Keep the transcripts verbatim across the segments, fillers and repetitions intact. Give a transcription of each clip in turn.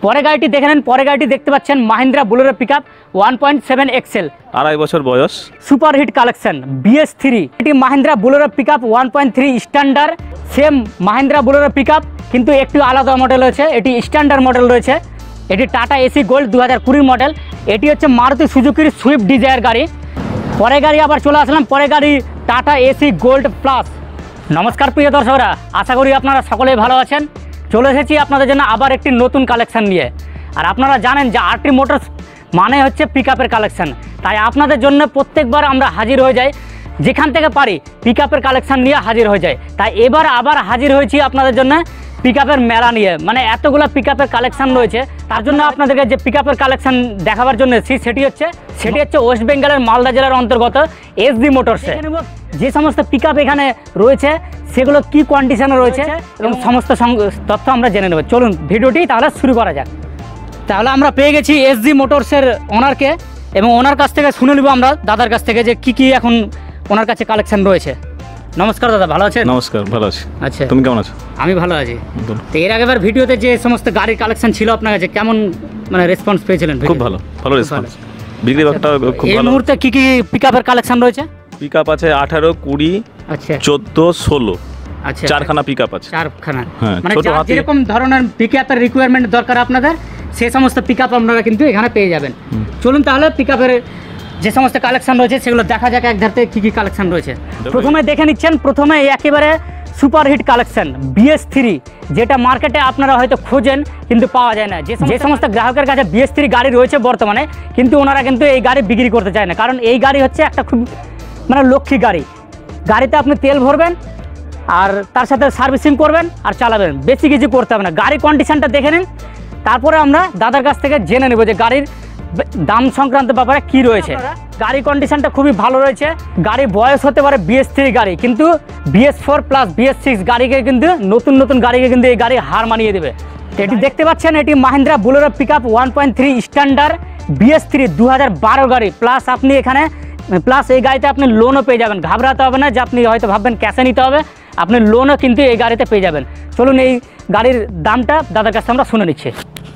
পরে গাড়িটি দেখে নেন। পরে গাড়িটি দেখতে পাচ্ছেন Mahindra Bolero pickup one point seven axle, আড়াই বছর বয়স, super hit collection BS three. এটি Mahindra Bolero pickup one point three standard, same Mahindra Bolero pickup কিন্তু একটু আলাদা মডেল রয়েছে। এটি স্ট্যান্ডার্ড মডেল রয়েছে। এটি টাটা এসি গোল্ড দু হাজার কুড়ির মডেল। এটি হচ্ছে মারুতি সুজুকির সুইফট ডিজায়ার গাড়ি। পরে গাড়ি আবার চলে আসলাম, পরে গাড়ি টাটা এসি গোল্ড প্লাস। নমস্কার প্রিয় দর্শকরা, আশা করি আপনারা সকলেই ভালো আছেন। চলে এসেছি আপনাদের জন্য আবার একটি নতুন কালেকশান নিয়ে। আর আপনারা জানেন যে আরটি মোটরস মানে হচ্ছে পিকআপের কালেকশান, তাই আপনাদের জন্য প্রত্যেকবার আমরা হাজির হয়ে যাই, যেখান থেকে পারি পিকআপের কালেকশান নিয়ে হাজির হয়ে যায়। তাই এবার আবার হাজির হয়েছি আপনাদের জন্য পিকআপের মেলা নিয়ে। মানে এতগুলো পিকআপের কালেকশান রয়েছে, তার জন্য আপনাদেরকে যে পিকআপের কালেকশান দেখাবার জন্য এসেছি সেটি হচ্ছে সেটি হচ্ছে ওয়েস্ট বেঙ্গলের মালদা জেলার অন্তর্গত এসডি মোটরসে। যে সমস্ত পিকআপ এখানে রয়েছে সেগুলো কি কন্ডিশনে রয়েছে এবং সমস্ত তথ্য আমরা জেনে নেব। চলুন ভিডিওটি তাহলে শুরু করা যাক। তাহলে আমরা পেয়ে গেছি এসডি মোটরসের ওনারকে এবং ওনার কাছ থেকে শুনে নেব আমরা দাদার কাছ থেকে যে কি কি এখন ওনার কাছে কালেকশন রয়েছে। নমস্কার দাদা, ভালো আছেন? নমস্কার, ভালো আছি। আচ্ছা, তুমি কেমন আছো? আমি ভালো আছি। তো এর আগেবার ভিডিওতে যে সমস্ত গাড়ির কালেকশন ছিল আপনার কাছে কেমন মানে রেসপন্স পেয়েছিলেন? খুব ভালো, ভালো রেসপন্স। বিক্রি বাট্টা খুব ভালো। এই মুহূর্তে কি কি পিকআপের কালেকশন রয়েছে? পিকআপ আছে আঠারো, কুড়ি, আচ্ছা, চোদ্দ, ষোলো। আচ্ছা, চারখানা পিকআপ আছে। চারখানা, হ্যাঁ, মানে ছোট হাতি যেরকম ধরনের পিকআপের রিকোয়ারমেন্ট দরকার আপনাদের সেই সমস্ত পিকআপ আপনারা কিন্তু এখানে পেয়ে যাবেন। চলুন তাহলে পিকআপের যে সমস্ত কালেকশন রয়েছে সেগুলো দেখা যাক এক ধারতে কী কী কালেকশন রয়েছে। প্রথমে দেখে নিচ্ছেন, প্রথমে একেবারে super hit collection BS three, যেটা মার্কেটে আপনারা হয়তো খোঁজেন কিন্তু পাওয়া যায় না। যে সমস্ত গ্রাহকের কাছে বিএস থ্রি গাড়ি রয়েছে বর্তমানে, কিন্তু ওনারা কিন্তু এই গাড়ি বিক্রি করতে চায় না, কারণ এই গাড়ি হচ্ছে একটা খুব মানে লক্ষ্মী গাড়ি। গাড়িতে আপনি তেল ভরবেন আর তার সাথে সার্ভিসিং করবেন আর চালাবেন, বেশি কিছু করতে হবে না। গাড়ি কন্ডিশনটা দেখে নিন, তারপরে আমরা দাদার কাছ থেকে জেনে নেব যে গাড়ির দাম সংক্রান্ত ব্যাপারে কি রয়েছে। গাড়ি কন্ডিশনটা খুবই ভালো রয়েছে। গাড়ি বয়স হতে পারে বিএস থ্রি গাড়ি, কিন্তু BS four plus BS six গাড়িকে কিন্তু নতুন নতুন গাড়িকে কিন্তু এই গাড়ি হার মানিয়ে দেবে। এটি দেখতে পাচ্ছেন, এটি Mahindra Bolero pickup one point three standard BS three দু হাজার বারো গাড়ি। প্লাস আপনি এখানে প্লাস এই গাড়িতে আপনি লোনও পেয়ে যাবেন। ঘাবড়াতে হবে না যে আপনি হয়তো ভাববেন ক্যাশে নিতে হবে, আপনি লোনও কিন্তু এই গাড়িতে পেয়ে যাবেন। চলুন এই গাড়ির দামটা দাদার কাছে আমরা শুনে নিচ্ছি।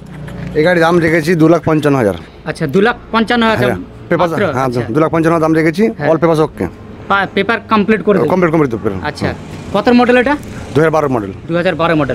এই গাড়ির দাম রেখেছি দু লাখ পঞ্চান্ন হাজার। আচ্ছা, দু লাখ পঞ্চান্ন হাজার পেপার, হ্যাঁ দু লাখ পঞ্চান্ন দাম রেখেছি। All paper okay, paper complete করে কমপ্লিট কমপ্লিট দেবো। আচ্ছা, কত মডেল এটা? দু হাজার বারো মডেল। দু হাজার বারো মডেল।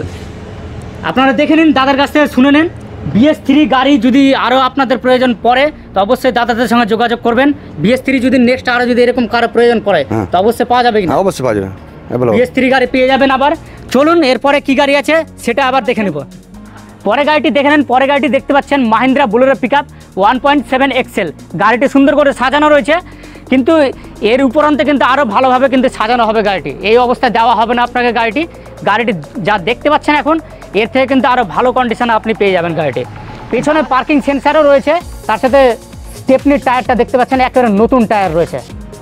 আপনারা দেখে নিন, দাদার কাছ থেকে শুনে নিন। বিএস থ্রি গাড়ি যদি আরও আপনাদের প্রয়োজন পড়ে তো অবশ্যই দাদাদের সঙ্গে যোগাযোগ করবেন। বিএস থ্রি যদি নেক্সট আরও যদি এরকম কারো প্রয়োজন পড়ে তো অবশ্যই পাওয়া যাবে। হ্যাঁ অবশ্যই পাওয়া যাবে, বিএস থ্রি গাড়ি পেয়ে যাবেন। আবার চলুন এরপরে কি গাড়ি আছে সেটা আবার দেখে নেব। পরে গাড়িটি দেখে নেন। পরে গাড়িটি দেখতে পাচ্ছেন Mahindra Bolero pickup one point seven axle. গাড়িটি সুন্দর করে সাজানো রয়েছে, কিন্তু এর উপরান্তে কিন্তু আরও ভালোভাবে কিন্তু সাজানো হবে গাড়িটি। এই অবস্থায় দেওয়া হবে না আপনাকে গাড়িটি। গাড়িটি যা দেখতে পাচ্ছেন এখন, এর থেকে কিন্তু আরও ভালো কন্ডিশনে আপনি পেয়ে যাবেন গাড়িটি। পেছনে পার্কিং সেন্সারও রয়েছে, তার সাথে স্টেপনির টায়ারটা দেখতে পাচ্ছেন একেবারে নতুন টায়ার রয়েছে।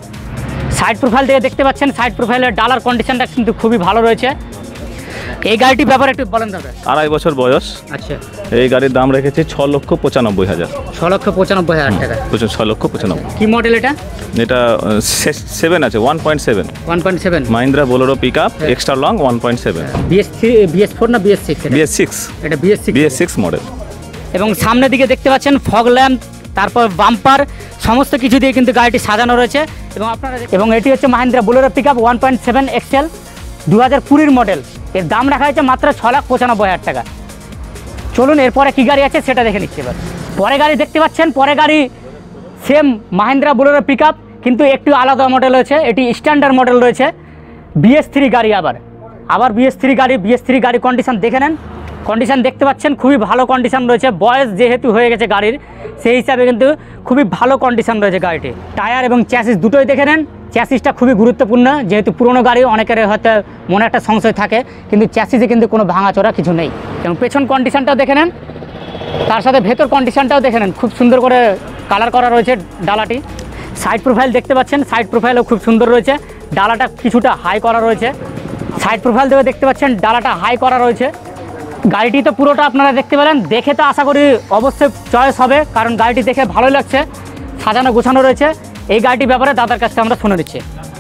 সাইড প্রোফাইল থেকে দেখতে পাচ্ছেন, সাইড প্রোফাইলের ডালার কন্ডিশনটা কিন্তু খুবই ভালো রয়েছে। এই গাড়িটির ব্যাপারে একটু বলেন দাদা। আড়াই বছর বয়স। আচ্ছা, এই গাড়ির দাম রেখেছি ছ লক্ষ পঁচানব্বই হাজার। ছ লক্ষ পঁচানব্বই হাজার টাকা। ছ লক্ষ পঁচানব্বই। কি মডেল এটা? এটা সেভেন আছে, one point seven. One point seven Mahindra Bolero pickup extra long one point seven. BS three BS four না বিএস সিক্স? BS six. এটা BS six, BS six model. এবং সামনের দিকে দেখতে পাচ্ছেন ফগ ল্যাম্প, তারপর বাম্পার, সমস্ত কিছু দিয়ে কিন্তু গাড়িটি সাজানো রয়েছে। এবং আপনারা এবং এটি হচ্ছে Mahindra Bolero pickup one point seven axle দু হাজার কুড়ির মডেল। এর দাম রাখা হয়েছে মাত্র ছ লাখ পঁচানব্বই হাজার টাকা। চলুন এরপরে কী গাড়ি আছে সেটা দেখে নিচ্ছি এবার। পরে গাড়ি দেখতে পাচ্ছেন, পরে গাড়ি সেম মাহিন্দ্রা বোলেরো পিকআপ কিন্তু একটু আলাদা মডেল রয়েছে। এটি স্ট্যান্ডার্ড মডেল রয়েছে, বিএস থ্রি গাড়ি। আবার আবার বিএস থ্রি গাড়ি। বিএস থ্রি গাড়ি কন্ডিশন দেখে নেন। কন্ডিশন দেখতে পাচ্ছেন খুবই ভালো কন্ডিশন রয়েছে। বয়স যেহেতু হয়ে গেছে গাড়ির, সেই হিসাবে কিন্তু খুবই ভালো কন্ডিশন রয়েছে গাড়িটি। টায়ার এবং চ্যাসিস দুটোই দেখে নেন। চ্যাসিসটা খুবই গুরুত্বপূর্ণ, যেহেতু পুরনো গাড়ি অনেকের হয়তো মনে একটা সংশয় থাকে, কিন্তু চ্যাসিসে কিন্তু কোনো ভাঙাচোরা কিছু নেই। এবং পেছন কন্ডিশনটাও দেখে নেন, তার সাথে ভেতর কন্ডিশনটাও দেখে নেন। খুব সুন্দর করে কালার করা রয়েছে ডালাটি। সাইড প্রোফাইল দেখতে পাচ্ছেন, সাইড প্রোফাইলও খুব সুন্দর রয়েছে। ডালাটা কিছুটা হাই করা রয়েছে। সাইড প্রোফাইল থেকে দেখতে পাচ্ছেন ডালাটা হাই করা রয়েছে। গাড়িটি তো পুরোটা আপনারা দেখতে পেলেন, দেখে তো আশা করি অবশ্যই চয়েস হবে, কারণ গাড়িটি দেখে ভালোই লাগছে, সাজানো গোছানো রয়েছে। এই গাড়িটির ব্যাপারে দাদার কাছে আমরা শুনে নিচ্ছি।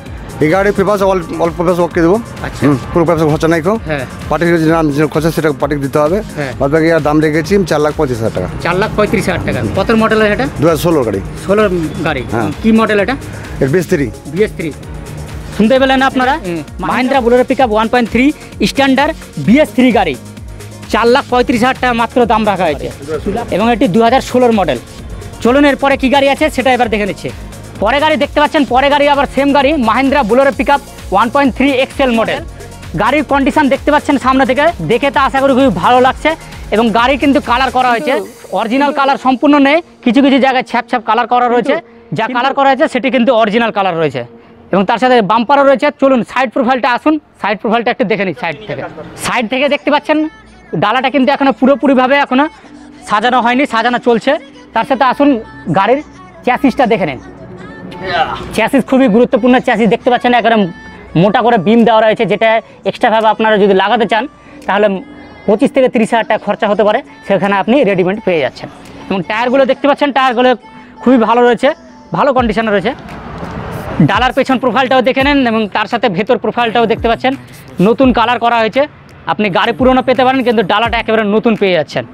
এই গাড়ি পেপার অল্প অল্প পেপার ওকে দেবো। আচ্ছা। হুম, পুরো পেপার খরচা নাই কো। হ্যাঁ। পার্টির যে নাম যে খরচা সেটা পার্টিকে দিতে হবে। হ্যাঁ। বাদ বাকি আর দাম রেখেছি চার লাখ পঁচিশ হাজার টাকা। চার লাখ পঁয়ত্রিশ হাজার টাকা। কত মডেল এটা? দু হাজার ষোলোর গাড়ি। ষোলোর গাড়ি। হ্যাঁ। কি মডেল এটা? এর বিএস থ্রি। বিএস থ্রি শুনতে পেলেন আপনারা, Mahindra Bolero pick up one point three standard BS three গাড়ি, চার লাখ পঁয়ত্রিশ হাজার টাকা মাত্র দাম রাখা হয়েছে এবং এটি দু হাজার ষোলোর মডেল। চলুন এরপরে কী গাড়ি আছে সেটা এবার দেখে নিচ্ছে। পরে গাড়ি দেখতে পাচ্ছেন, পরে গাড়ি আবার সেম গাড়ি, Mahindra Bolero pick up one point three axle model. গাড়ির কন্ডিশন দেখতে পাচ্ছেন সামনে থেকে, দেখে তো আশা করি খুবই ভালো লাগছে এবং গাড়ি কিন্তু কালার করা হয়েছে, অরিজিনাল কালার সম্পূর্ণ নেই, কিছু কিছু জায়গায় ছ্যাপ ছ্যাপ কালার করা রয়েছে, যা কালার করা হয়েছে সেটি কিন্তু অরিজিনাল কালার রয়েছে এবং তার সাথে বাম্পারও রয়েছে। চলুন সাইড প্রোফাইলটা আসুন, সাইড প্রোফাইলটা একটু দেখে নিই। সাইড থেকে সাইড থেকে দেখতে পাচ্ছেন ডালাটা কিন্তু এখনও পুরোপুরিভাবে এখনও সাজানো হয়নি, সাজানো চলছে। তার সাথে আসুন গাড়ির চ্যাসিসটা দেখে নিন। চ্যাসিস খুবই গুরুত্বপূর্ণ চ্যাসিস দেখতে পাচ্ছেন, একেবারে মোটা করে বিম দেওয়া রয়েছে, যেটা এক্সট্রাভাবে আপনারা যদি লাগাতে চান তাহলে পঁচিশ থেকে তিরিশ হাজার টাকা খরচা হতে পারে, সেখানে আপনি রেডিমেড পেয়ে যাচ্ছেন। এবং টায়ারগুলো দেখতে পাচ্ছেন, টায়ারগুলো খুবই ভালো রয়েছে, ভালো কন্ডিশনে রয়েছে। ডালার পেছন প্রোফাইলটাও দেখে নেন এবং তার সাথে ভেতর প্রোফাইলটাও দেখতে পাচ্ছেন, নতুন কালার করা হয়েছে। আপনি গাড়ি পুরনো পেতে পারেন কিন্তু ডালাটা একেবারে নতুন পেয়ে যাচ্ছেন।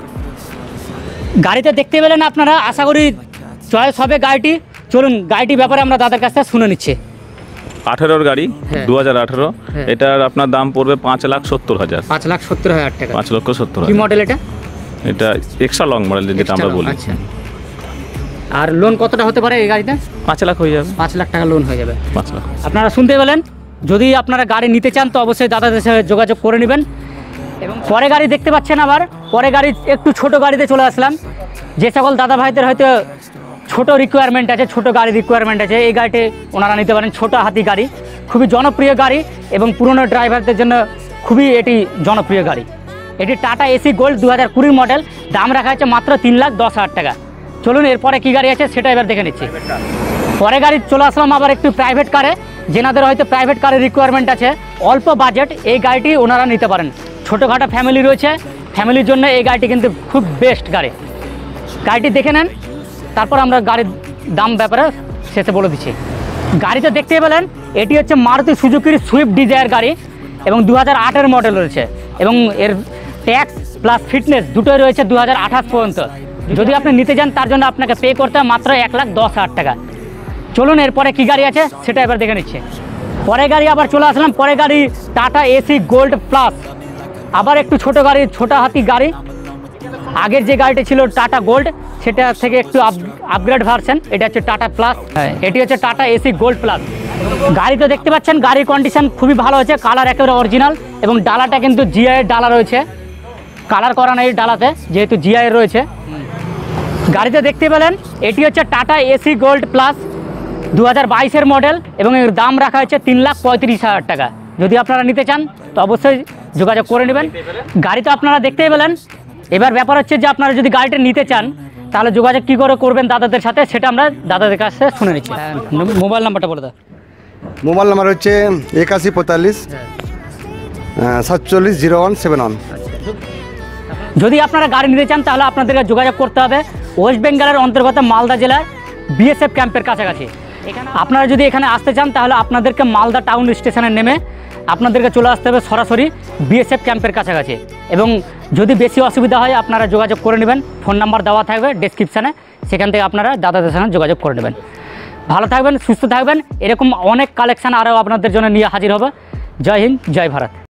গাড়িতে দেখতে পেলেন আপনারা, আশা করি চয়েস হবে গাড়িটি। চলুন গাড়িটির ব্যাপারে আমরা দাদার কাছ থেকে শুনে নিচ্ছি। আঠেরোর গাড়ি, হ্যাঁ। দু হাজার আঠেরো। হ্যাঁ। এটার আপনার দাম পড়বে পাঁচ লাখ সত্তর হাজার। পাঁচ লাখ সত্তর হাজার টাকা। পাঁচ লক্ষ সত্তর কি হাজার। মডেল এটা? এটা এক্সট্রা লং মডেল যেটা আমরা বলি। আচ্ছা। আর লোন কতটা হতে পারে এই গাড়িতে? পাঁচ লাখ হয়ে যাবে। পাঁচ লাখ টাকা লোন হয়ে যাবে। পাঁচ লাখ। আপনারা শুনতে পেলেন, যদি আপনারা গাড়ি নিতে চান তো অবশ্যই দাদাদের সাথে যোগাযোগ করে নেবেন। এবং পরে গাড়ি দেখতে পাচ্ছেন, আবার পরে গাড়ি একটু ছোট গাড়িতে চলে আসলাম। যে সকল দাদা ভাইদের হয়তো ছোট রিকোয়ারমেন্ট আছে, ছোট গাড়ি রিকোয়ারমেন্ট আছে, এই গাড়িটি ওনারা নিতে পারেন। ছোট হাতি গাড়ি, খুবই জনপ্রিয় গাড়ি এবং পুরনো ড্রাইভারদের জন্য খুবই এটি জনপ্রিয় গাড়ি। এটি টাটা এসি গোল্ড দু হাজার কুড়ির মডেল, দাম রাখা হয়েছে মাত্র তিন লাখ দশ হাজার টাকা। চলুন এরপরে কী গাড়ি আছে সেটা এবার দেখে নিচ্ছি। পরে গাড়ি চলে আসলাম আবার একটু প্রাইভেট কারে, যেনাদের হয়তো প্রাইভেট কারের রিকোয়ারমেন্ট আছে, অল্প বাজেট, এই গাড়িটি ওনারা নিতে পারেন। ছোটোখাটো ফ্যামিলি রয়েছে, ফ্যামিলির জন্য এই গাড়িটি কিন্তু খুব বেস্ট গাড়ি। গাড়িটি দেখে নেন, তারপর আমরা গাড়ির দাম ব্যাপারে শেষে বলে দিচ্ছি। গাড়িতে দেখতে পেলেন, এটি হচ্ছে মারুতি সুজুকির সুইফট ডিজায়ার গাড়ি এবং দু হাজার আটের মডেল রয়েছে এবং এর ট্যাক্স প্লাস ফিটনেস দুটোই রয়েছে দু হাজার আঠাশ পর্যন্ত। যদি আপনি নিতে যান তার জন্য আপনাকে পে করতে হয় মাত্র এক লাখ দশ হাজার টাকা। চলুন এরপরে কী গাড়ি আছে সেটা এবার দেখে নিচ্ছে। পরে গাড়ি আবার চলে আসলাম, পরে গাড়ি টাটা এসি গোল্ড প্লাস, আবার একটু ছোট গাড়ি, ছোট হাতি গাড়ি। আগের যে গাড়িটা ছিল টাটা গোল্ড, সেটা থেকে একটু আপগ্রেড ভার্সন, এটা হচ্ছে টাটা প্লাস। হ্যাঁ, এটি হচ্ছে টাটা এসি গোল্ড প্লাস। গাড়ি তো দেখতে পাচ্ছেন, গাড়ির কন্ডিশন খুবই ভালো হয়েছে, কালার একেবারে অরিজিনাল এবং ডালাটা কিন্তু জিআইয়ের ডালা রয়েছে, কালার করা নেই ডালাতে, যেহেতু জিআইয়ের রয়েছে। গাড়িতে দেখতে পেলেন, এটি হচ্ছে টাটা এসি গোল্ড প্লাস দু হাজার বাইশের মডেল এবং এর দাম রাখা হয়েছে তিন লাখ পঁয়ত্রিশ হাজার টাকা। যদি আপনারা নিতে চান তো অবশ্যই যোগাযোগ করে নেবেন। গাড়ি তো আপনারা দেখতেই পেলেন। এবার ব্যাপার হচ্ছে যে আপনারা যদি গাড়িটা নিতে চান তাহলে যোগাযোগ কী করে করবেন দাদাদের সাথে, সেটা আমরা দাদাদের কাছে শুনে নিচ্ছি। মোবাইল নাম্বারটা বলে দাও। মোবাইল নাম্বার হচ্ছে একাশি পঁয়তাল্লিশ সাতচল্লিশ জিরো ওয়ান সেভেন ওয়ান। যদি আপনারা গাড়ি নিতে চান তাহলে আপনাদেরকে যোগাযোগ করতে হবে ওয়েস্ট বেঙ্গলের অন্তর্গত মালদা জেলার বিএসএফ ক্যাম্পের কাছাকাছি। এখানে আপনারা যদি এখানে আসতে চান তাহলে আপনাদেরকে মালদা টাউন স্টেশনে নেমে আপনাদেরকে চলে আসতে হবে সরাসরি বিএসএফ ক্যাম্পের কাছাকাছি। এবং যদি বেশি অসুবিধা হয় আপনারা যোগাযোগ করে নেবেন, ফোন নাম্বার দেওয়া থাকবে ডেসক্রিপশানে, সেখান থেকে আপনারা দাদাদের সঙ্গে যোগাযোগ করে নেবেন। ভালো থাকবেন, সুস্থ থাকবেন, এরকম অনেক কালেকশান আরও আপনাদের জন্য নিয়ে হাজির হবে। জয় হিন্দ, জয় ভারত।